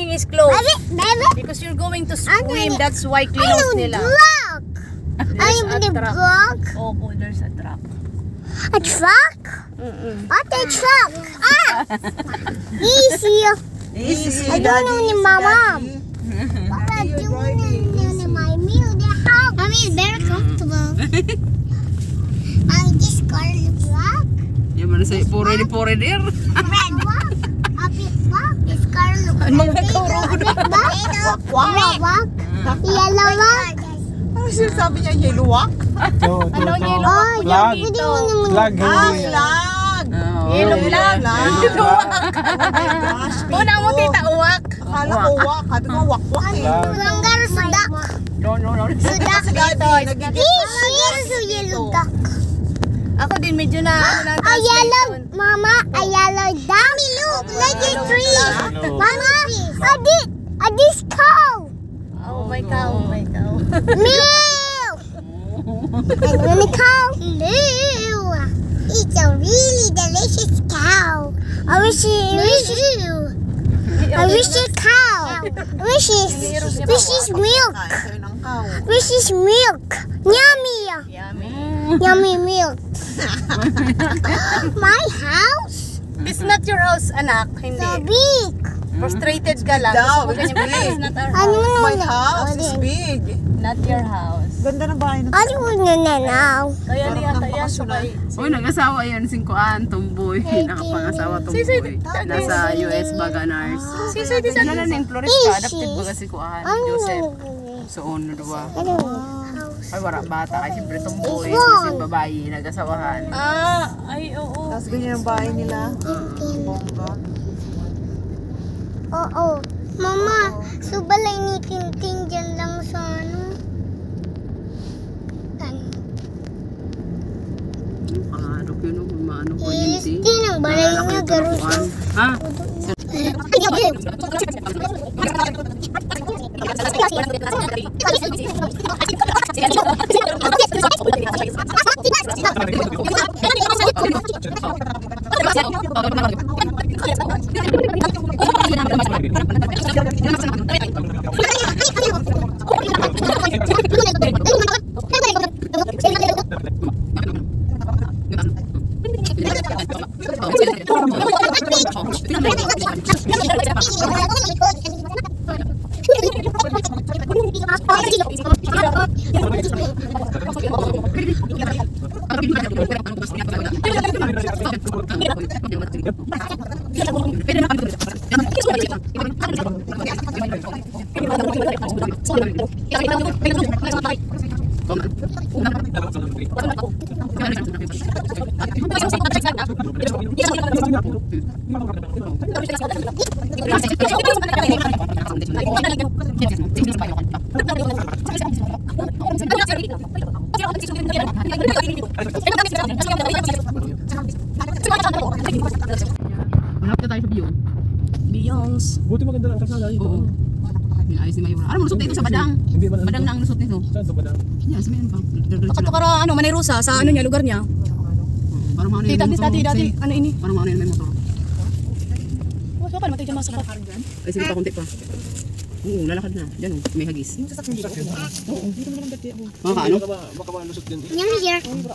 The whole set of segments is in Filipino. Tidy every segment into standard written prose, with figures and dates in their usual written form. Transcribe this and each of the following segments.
swimming is closed. Because you're going to swim. That's why closed nila. There's a truck. Opo, there's a truck. A truck? What a truck? Easy. I don't know ni Mama. What are you doing in my meal? The house. Mommy is very comfortable. I just got a truck. Yung mana say pore there. Red walk. A big walk. It's got a red walk. Yellow walk. Ano sinasabi niya? Yellow walk? Ano yellow walk? Flag. Flag. Yellow flag. Una mo tita uwak. Akala ko walk. Sabi ko walk-walk eh. Langgar sudak. No. Sudak. This is yellow duck. Ako din medyo na ano A yellow, Mama, a yellow duck. Mommy, look, like a tree. Mama, a this cow. Oh my cow. Milk. And when the cow, milk. It's a really delicious cow. I wish it's cow. I wish it's milk. Wish it's milk. Yummy. Yummy milk. My house? It's not your house, anak. Hindi. So big. Frustrated ka lang. No, Gusto mo it's ganyan, big. it's not our Ano house. My house is big. Not your house. Ganda ng bahay na. Ano na now? Kaya niya yan sabay. Uy, nag-asawa yan, singkuan, tomboy. Nakapang-asawa tomboy. Nasa US Baganars. Ano na ning Florista, adapted baga si kuan, Joseph. So, ano diba? Ay, wala bata. Ay, siyempre tomboy. Kasi babae, nag-asawahan. Ay, oo. Tapos ganyan ang bahay nila. Bongga. Oo. Mama, so balay ni Tintin dyan lang sa ano? Ano ko yun, maano ko yun, Tin ang balay niya, garo sa... Ha? Malapit na tayo sa Biyong. Biyongs. Buti maganda lang kasala dito. Oo. Ayos ni Mayura. Ano mo lusot dito sa Badang? Badang na ang lusot nito. Saan sa Badang? Yan, sa mayroon pa. Katukara, ano, Manay Rosa, sa ano niya, lugar niya. Parang maano Tita, yung dati, ano ini? Parang maano yung may motor. Wala pa naman tayo dyan masapat. Ay, sige pa, konti pa. Oo, lalakad na. Diyan oh, may hagis. Oo. Mga kaano? Baka malusot din. Yummy here.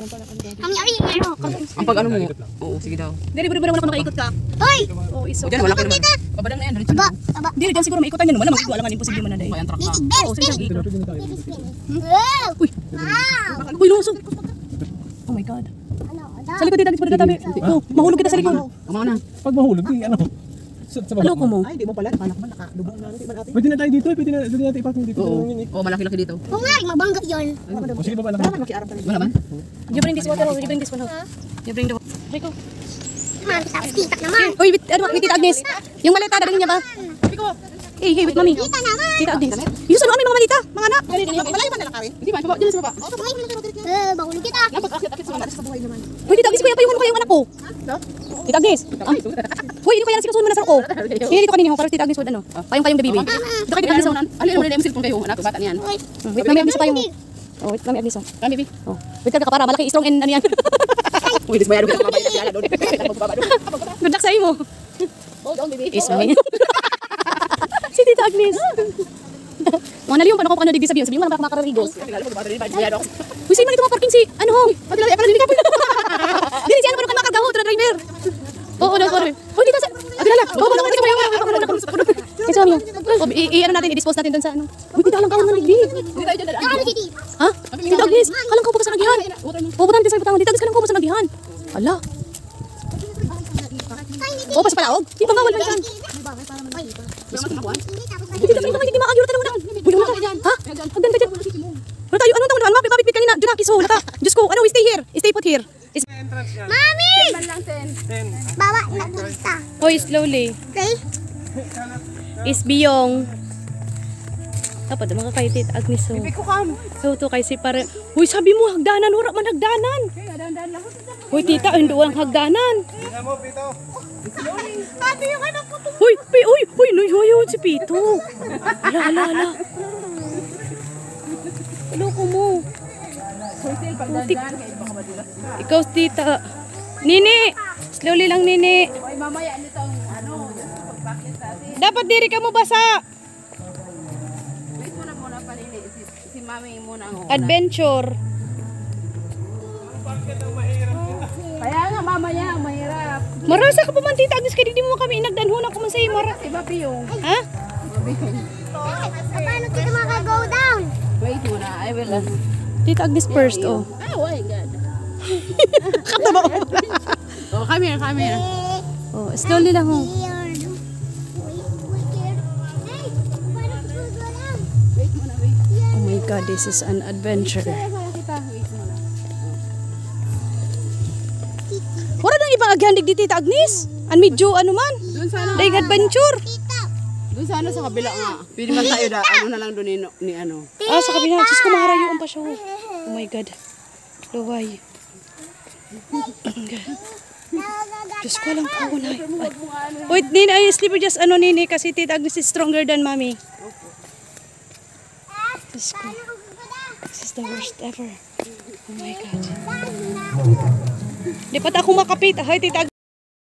Ang pag ano mo? Oo, sige daw. Hindi, bro, naman ako nakaikot ka. Hoy! Oo, iso. O dyan, malaki naman. Pabadang na yan, diretso Aba, na. aba. Hindi, dyan siguro maikotan yun. Wala, mag-iguala nga, imposible mo na dahil. Kaya ang truck na. Oo, sige, sige. Pwede na tayo. Wow! Uy, Wow! uy, lusog. Oh my God. Sa likod dito, dito tabi. Oh, mahulog kita sa likod. Kumaw na. Pag mahulog, ano? Sa baba. Ano ko mo? Ay, di mo pala. Anak man, nakalubong na natin man ate. Pwede na tayo dito, pwede natin iparking dito. Oo. Yun eh. Oo, malaki-laki dito. Kung nga, mabangga yun. O sige baba lang. Makiarap tayo. Wala man? You bring this water, you bring this one. You bring the water. Rico. Titak naman. Uy, wait, Tita Agnes. Yung maleta, dalhin niya ba? Rico. Hey, wait, mami. Tita naman. Tita Agnes. Yung sa mga malita, mga anak. Malayo pa nila kami. Hindi ba? Diyan sa baba. Bahulog kita. Uy, Tita Agnes, kuya pa yung anak ko. Tita Agnes. Uy, hindi ko yan sinusunod mo na sa ko. Hindi ko kanina ko, pero Tita Agnes, ano? Payong baby. Ito kay Tita Agnes, ano? Alin mo na yung cellphone kayo, anak, bata niyan. Wait, mami Agnes, payong. Oh, wait, mami Agnes. Kan, baby. Oh. Wait ka para malaki, strong and ano yan. Uy, disbayado kita mabayad kasi ala doon. Magbaba doon. Good luck sa imo. Hold on, baby. Is me. Si Tita Agnes. Mga naliyong, paano ko paano digdi sabihin? Sabihin mo lang mga kararigos. Uy, sino man ito mga parking si, ano ho? Dili, si ano pa nung makargaho, driver. Oo, sorry. Uy, dito sa, abila. Oo, wala. Kasi kami ano natin, i-dispose natin doon sa ano. Uy, tita lang kawan na digdi. Ha? Tita Agnes, kalang ka po sa nagihan. Pupunta natin sa ipatangan. Tita Agnes, kalang ka po sa nagihan. Ala. Oo, pa sa palaog. Di ba bawal ba yan? Tita Agnes, hindi makagiro talaga na. Uy, wala ka. Ha? Hagdan ka dyan. Ano tayo? Anong taon? Mapipit kanina. Junakis ho. Lata. Diyos ko. Ano? Stay here. Stay put here. Mami! Bawa na punta. Hoy, slowly. Okay? Is biyong. Dapat mga kay Tita Agnes. So to kay si pare. Hoy, sabi mo hagdanan. Wala man hagdanan. Hoy, tita. Hindi walang hagdanan. Hoy, hoy, si Pito. Ala. Ano ko mo? Putik. Ikaw, tita. Nini! Slowly lang, Nini. Dapat diri ka mo basa. Wait muna pa nini. Si mami muna ang Adventure. Kaya nga mamaya, mahirap. Marasa ka pa man, Tita Agnes. Kaya di mo kami inagdanhuna ko man sa'yo. Si Babi yung. Ha? Paano kita maka-go down? Wait muna, I will. Tita Agnes first, oh. Oh my God. Kataba ko. Oh, kami na. Oh, slowly lang, oh. Wait here. Hey, paano kita go down? Wait muna, wait. Oh my God, this is an adventure. Para kita, wait muna. Wala nang ibang agyandig di Tita Agnes. An medyo ano man. Doon sana. Daig adventure. Doon sana sa kabila nga. Pwede man tayo ano na lang doon ni ano. Ah, sa kabila. Diyos ko, maharayuan pa siya, oh. Oh my God. Luway. Diyos ko, alam ko na. Wait, Nini, I sleep just ano, Nini, kasi Tita Agnes is stronger than Mommy. Diyos ko. This is the worst ever. Oh my God. Di pa ako makapit. Ay, Tita Agnes.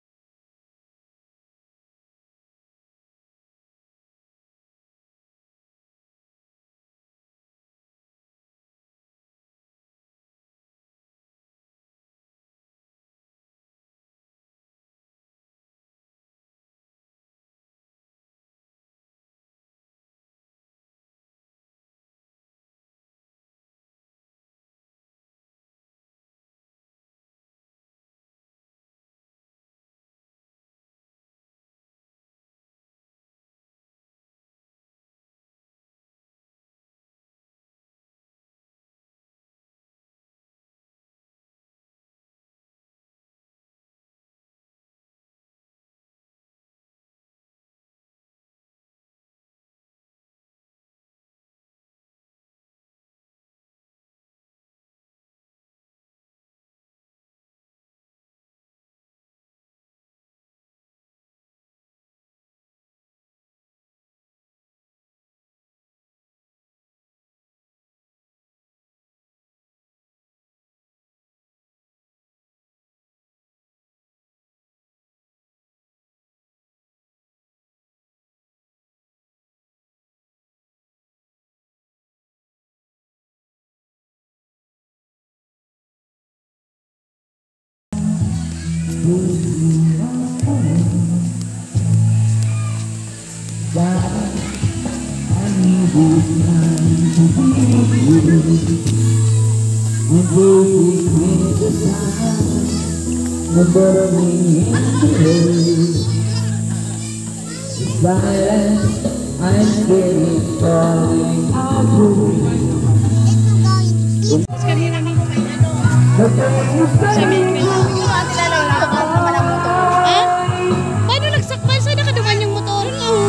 Paano nagsakbal? Saan nakaduman yung motor?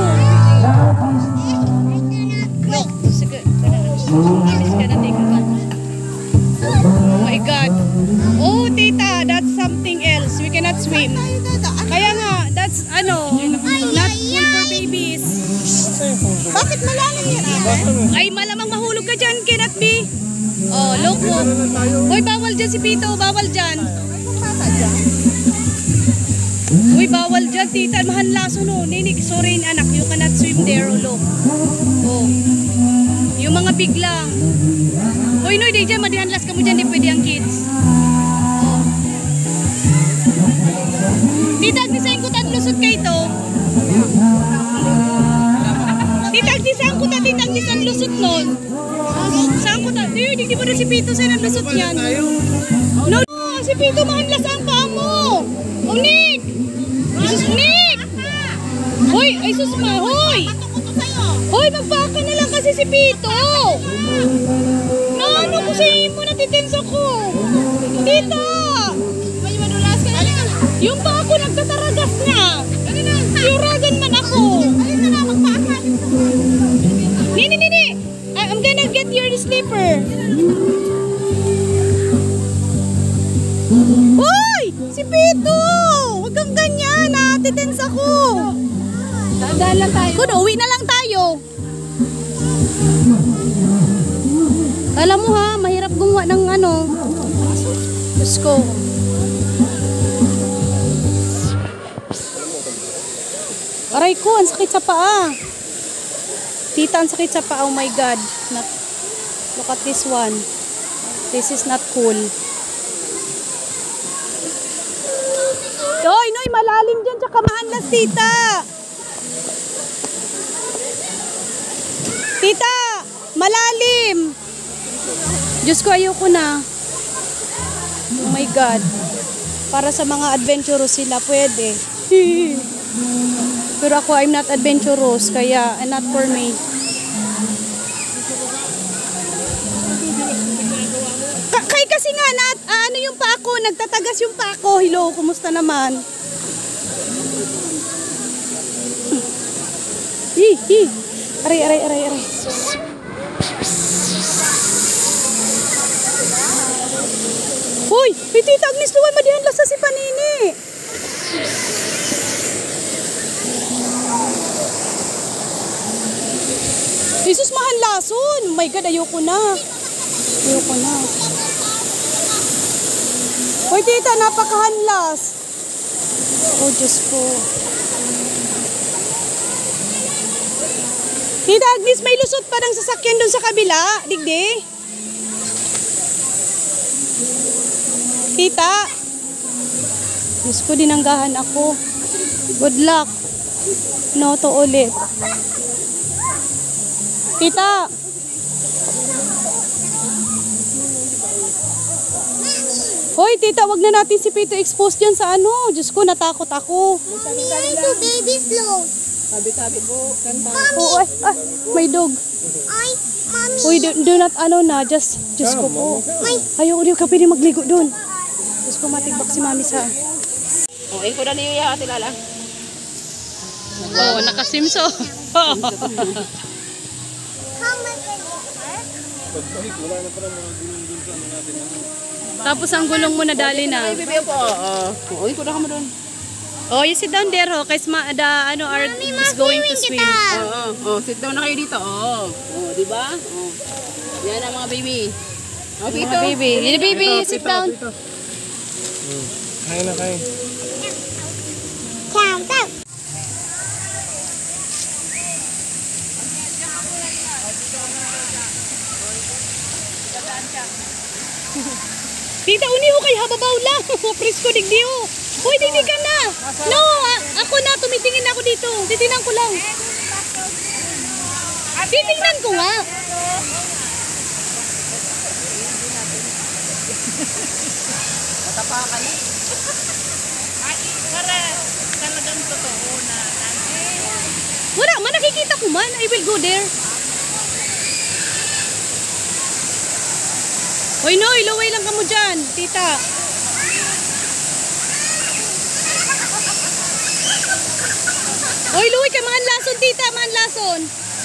Sige. Oh my God. Oh, tita, that's something else. We cannot swim. Kaya nga, that's not good for babies. Bakit malalim yan? Ay, malamang mahulog ka dyan, cannot be. Oh, loko. Hoy, bawal dyan si Pito, bawal dyan. Uy, Uy, bawal dyan, tita. Mahanlaso no. Ninik, sorry anak, you cannot swim there, ulo. Oh. Yung mga biglang. Uy, no, di dyan, madihanlas ka mo dyan, di pwede ang kids. Oh. Tita, agnisayin ko ta't lusot kayo ito. Tita, agnisayin ko ta't agnisayin lusot nun. Saan ko ta't? Di mo na si Pito sa'yo ng lusot yan. No, si Pito, mahanlas ang paa mo. Oh, Nick! Jesus, Nick! Hoy, ay susma, hoy! Hoy, magpaka na lang kasi si Pito! Ano ko sa imo, natitensa ko! Tita! Yung pa ako nagtataragas na! Yuragan man ako! Nini! I'm gonna get your slipper! Hoy! Si Pito! Huwag kang ganyan, natitens ako. Tandaan lang tayo. Kuno, uwi na lang tayo. Alam mo ha, mahirap gumawa ng ano. Diyos ko. Aray ko, ang sakit sa paa. Tita, ang sakit sa paa. Oh my God. Look at this one. This is not cool. Noy, malalim dyan, tsaka maanlas, tita. Tita, malalim. Diyos ko, ayoko na. Oh my God. Para sa mga adventurous sila, pwede. Pero ako, I'm not adventurous, kaya not for me. Kasi nga, ano yung pa ako, nagtatagas yung pa ako. Hello, kumusta naman? Aray. Hoy, Tita Agnes, luwan, madihanlas sa si Panini. Jesus, mahanlason. Oh my God, ayoko na. Hoy, tita, napakahanlas. Oh, Diyos ko. Tita Agnes, may lusot pa ng sasakyan doon sa kabila. Digdi. Tita. Diyos ko, dinanggahan ako. Good luck. No to ulit. Tita. Hoy, tita, wag na natin si Pito expose dyan sa ano. Diyos ko, natakot ako. Mommy, I saw baby slow. Sabi po, kanta. Oh, may dog. Mommy. Hoy, do not ano na, just ko po. Ayaw, di ka pwede magligo doon. Diyos ko, matigbak si mami sa... Oh, ko na niyo ya, Ate Lala. Oh, nakasimso. How much Tapos ang gulong mo na dali na. Ay, bebe po. Uy, ko na ka mo doon. Oh, you sit down there, ho, kasi our is going to swim. Sit down na kayo dito. Di ba? Yan ang mga baby. Mga baby. Little baby, sit down. Kain na kain. Count out. Tita, uniho kay hababaw lang. Presko digdi ho. Hoy, digdi ka na. No, ako na, tumitingin ako dito. Titingnan ko lang. Titingnan ko nga. Matapakan. Talagang totoo na. Wala, nakikita ko man. I will go there. Hoy, no, ilaway lang ka mo dyan, tita. Hoy, luwi ka, mahanlason, tita, mahanlason.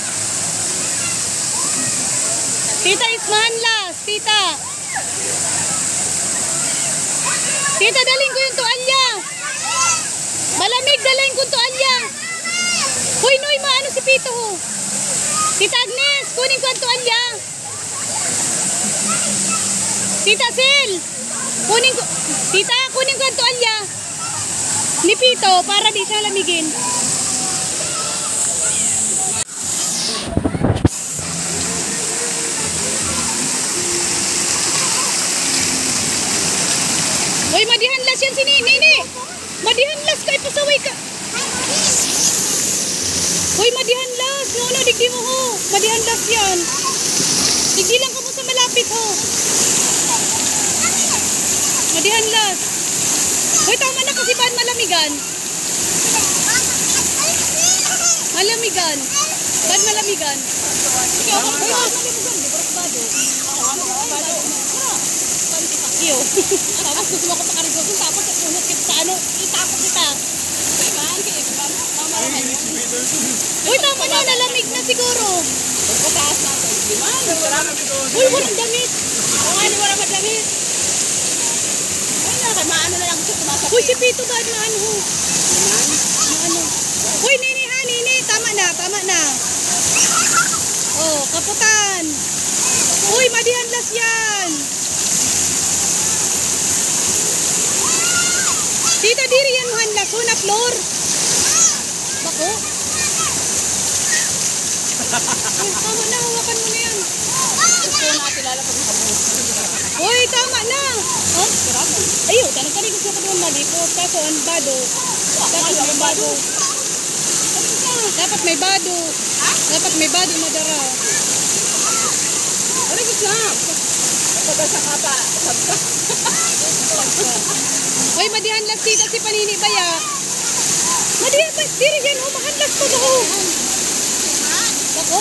Tita is mahanlas, tita. Tita, daling ko yung tuwalya. Malamig, daling ko yung tuwalya. Hoy, noy, maano si Pito ho. Tita Agnes, kunin ko ang tuwalya. Tita Sil, kunin ko ang tuwalya. Ni Pito para di siya lamigin. Uy, madihanlas yan si Nini. Madihanlas ka, ipasaway ka. Uy, madihanlas. No, digdi mo ho. Madihanlas yan. Digdi lang ka mo sa malapit ho. Madihanlas. Uy, tama na kasi ba malamigan? Malamigan. Ba't malamigan? Iyo. Tapos gusto ako sa karigosun, tapos punot kita sa ano, itapos kita. Uy, tama na, nalamig na siguro. Uy, walang damit. Wala madamit. Maano na lang siya tumasapit. Uy, si Pito ba maano ho? Maano? Uy, Nini, tama na. Oh, kaputan. Uy, madihanlas yan. Tita, diri yan mo hanlas ho na floor. Bako? Uy, tama na, hawakan mo na yan. Gusto natin lalapag ng kabuhos. Uy, tama na. Huh? Ayun, tanong ka rin gusto ko doon malipot. Kaso, ang bado. Dapat may bado. Dapat may bado na dara. Ano gusto na? Pagkasa ka pa. Uy, madihanlas tita si Panini Baya. Madihanlas, diri yan. Oh, mahanlas ko doon. Bako.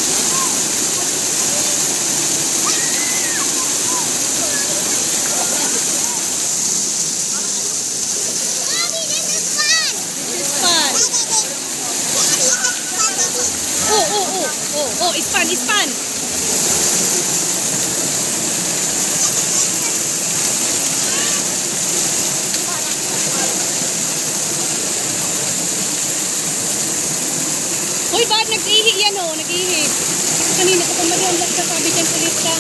Oh, ispan. Hoy, ba't nag-ihi yan oh, nag-ihi. Kanina ko pang madihanlas ka, sabi dyan, ulit ka.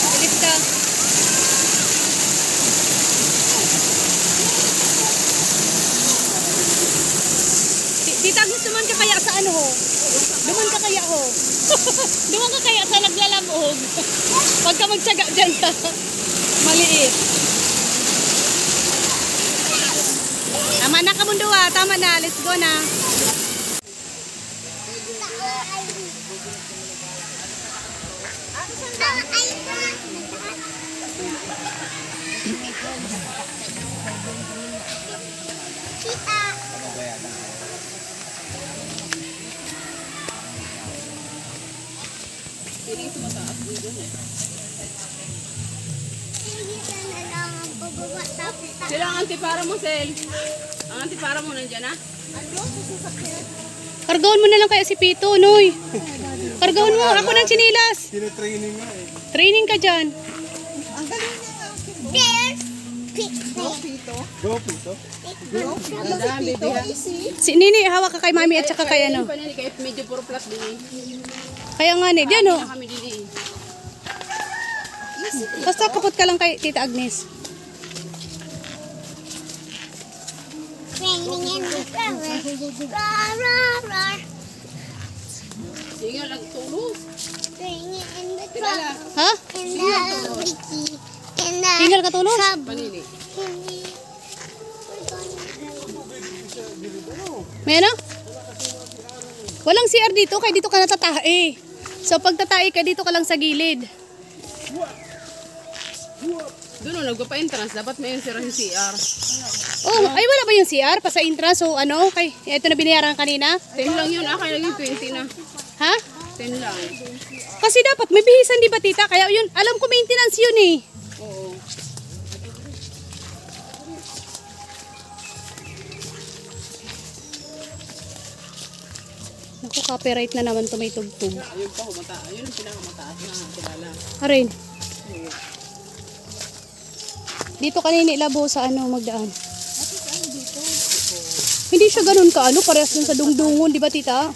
Tita Agnes, duman ka kaya sa ano ho? Duman ka kaya ho? Duman ka kaya sa naglalamog? Huwag ka magtsaga dyan ha. Maliit. Tama na ka mundo ha. Tama na. Let's go na. Sila ang antipara mo, Sel. Ang antipara mo nandiyan na? Kargawin mo na lang kaya si Pito, Noy. Kargawin mo. Ako ng chinilas. Tinitraining nga eh. Training ka dyan. Go, Pito. Si Nini, hawak ka kay Mami at saka kay ano. Kahit medyo puro plus din eh. Kaya nga ni, dyan oh. Kami din eh. Basta kapot ka lang kay Tita Agnes. Raining in the flower. Roar. Sige nga, nagtulos. Raining in the flower. Ha? In the wiki. In the Tinggal ka tulos? Panili. May ano? Walang CR dito, kaya dito ka natatae. So pag tatae ka, dito ka lang sa gilid. Doon o, nagpa-entrance. Dapat may yung CR. Oh, ay wala ba yung CR pa sa intra? So ano, kay ito na binayaran kanina? 10 lang yun. Kaya naging 20 na. Ha? 10 lang. Kasi dapat may bihisan di ba tita? Kaya yun, alam ko maintenance yun eh. Oo. Naku, copyright na naman to, may tugtog. Ayun pa, ayun ang pinakamataas na kilala. Arin. Dito kanina ilabo sa ano magdaan. Hindi siya ganun ka ano, parehas dun sa dungdungon, di ba tita?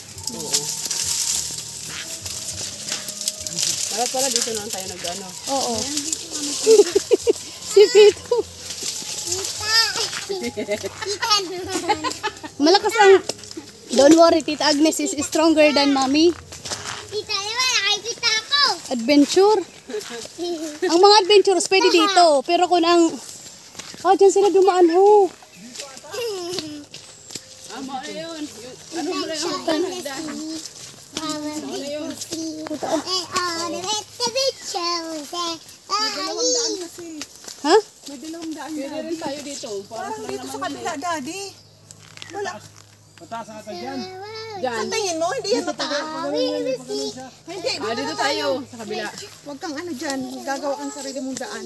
Dapat pala dito naman tayo nag-ano. Oo. Si Pito. Malakas ang... Don't worry, Tita Agnes is stronger than Mommy. Tita, diba? Nakikita ako. Adventure. Ang mga adventures pwede dito. Pero kung ang... Oh, dyan sila dumaan ho. Amo na yun. Ano mo lang yung panagdan? Ha? Pwede rin tayo dito. Para sa Dito sa kabila, Daddy. Wala. Mataas ang ata dyan. dyan. Sa tingin mo, hindi yan mataas. Hindi. Dito tayo. Sa kabila. Huwag kang ano dyan. Gagawa kang sarili mong daan.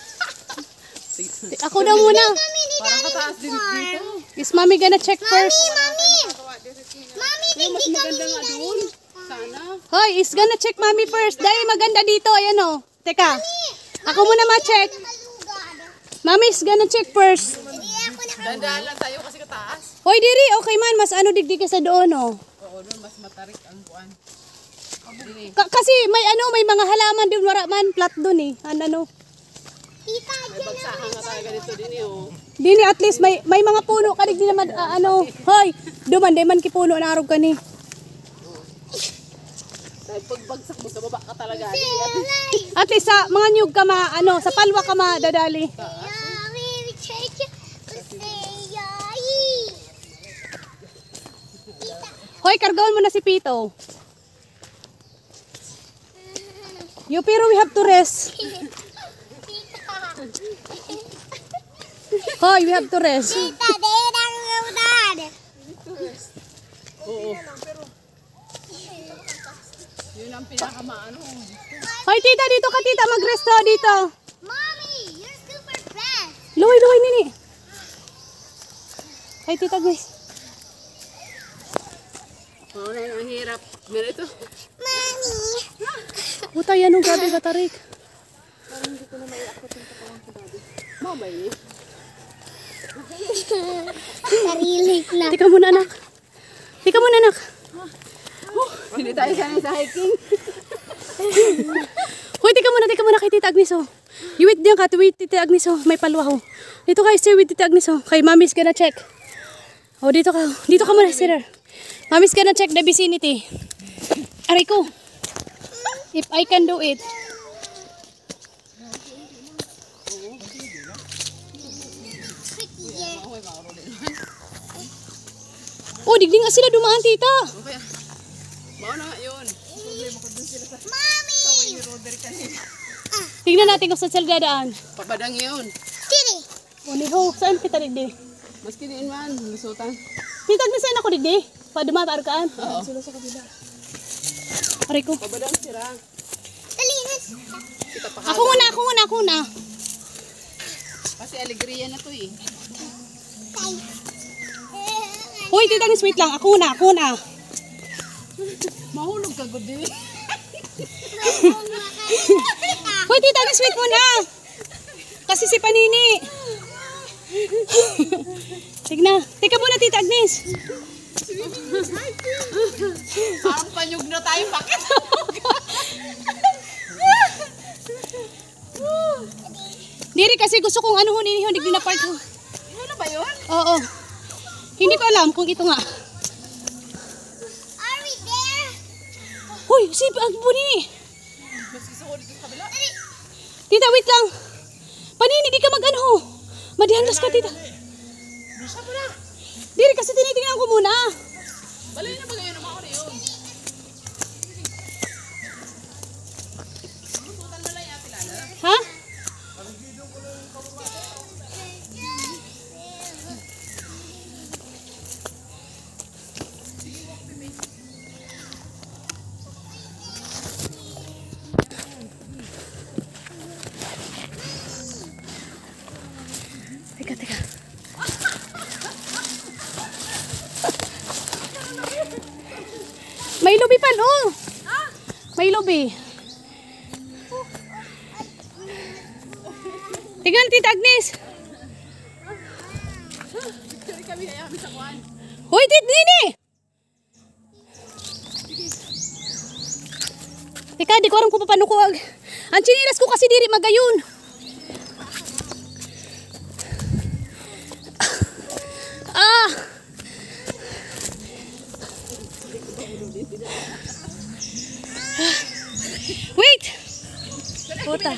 Ako daw muna. Parang kataas din dito. Is Mommy gonna check first? Mami, May mas maganda nga doon. Sana. Hoy, is gonna check Mommy first. Dahil maganda dito. Ayan o. Teka. Ako muna ma-check. Mommy is gonna check first. Dandaan lang tayo kasi kataas. Hoy, diri. Okay man. Mas ano digdig ka sa doon o. Oo, doon mas matarik ang kuan. Kasi may ano, may mga halaman doon. Wala man. Flat doon eh. Ano. Tita, May bagsakan nga talaga dito din eh. Oh. Dini at least may mga puno ka di naman ano. Hoy, duman di man kipuno na arog ka ni. Dahil pagbagsak mo sa baba ka talaga. At least sa mga nyug ka sa palwa ka dadali. Hoy, kargawan mo na si Pito. Pero we have to rest. Hoy, we have to rest. Oo. Yun ang pinakamaano. Hoy, tita, dito ka, tita. Mag-rest ho dito. Mommy, you're super fast. Luwi, nini. Hoy, tita, guys. Oo na ang hirap. Ganito. Mommy. Puta, yan ang gabi katarik. Mamay. Sarili na. Tika muna, anak. Hindi tayo sanay sa hiking. Hoy, tika muna kay Tita Agnes, oh. You wait diyan ka, wait Tita Agnes, oh. May palwa, oh. Dito ka, sir, with Tita Agnes, oh. Kay Mommy's gonna check. Oh, dito ka muna, sir. Mommy's gonna check the vicinity. Aray ko. If I can do it. Oh, digding nga sila dumaan, Tita. Okay. Mauna nga yun. Tignan natin kung saan sila dadaan. Pabadang yun. Kitty. Uniho, saan kita digdi? Mas kiniin man. Lusutan. Tita Agnes, saan ako digdi? Padumata arkaan. Oo. Aray ko. Pabadang sira. Talinas. Kita pa Ako muna. Kasi alegria na to eh. Hoy, Tita Agnes, wait lang. Ako na. Mahulog ka gudi. Hoy, Tita Agnes, wait muna. Kasi si Panini. Tignan. Tika muna, Tita Agnes. Parang panyog na tayo. Bakit? Diri kasi gusto kong ano hunihindig din na part. Ano ba yun? Oo. Hindi ko alam kung ito nga. Are we there? Hoy, si Panini. Mas gusto ko dito sa kabila. Tita, wait lang. Panini, di ka mag-ano. Madihandas ka, Tita. Bisa mo na. Diri kasi tinitingnan ko muna. Balay na ba ngayon naman ako na yun? Ha? Teka. May lubi pa, oh. May lubi. Tingnan, Tita Agnes. Kami kaya kami sa kuhan. Hoy, Tita Nini. Teka, di ko alam kung paano ko. Ang chinilas ko kasi diri magayon. Ah! Wait! Puta.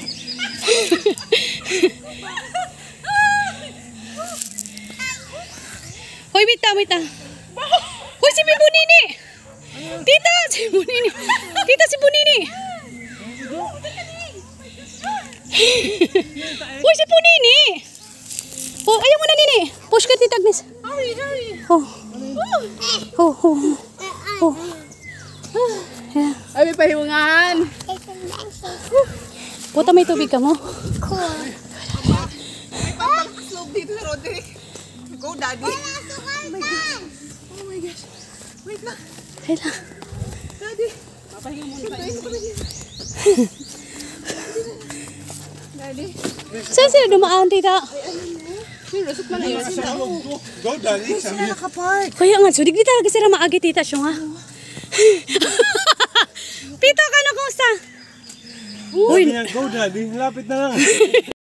Hoy, wait lang. Hoy, si Bunini! Tita, si Bunini! Tita, si Bunini! Hoy, si Bunini! Oh, ayaw mo na, Nini. Push ka, Tita Agnes. Oh. Oh. Yeah. Ay, may pahiwangan. Puta, may tubig ka mo. Slope dito sa Roderick. Go, Daddy. Oh my gosh. Wait lang. Kailan? Daddy. Daddy. Saan sila dumaan, Tita? Go, Daddy. Sabi niya. Nakapark. Kaya nga, so di talaga sila maagi, Tita, siya nga. Pito, kano, kumusta? Sabi niya, go, Daddy. Lapit na lang.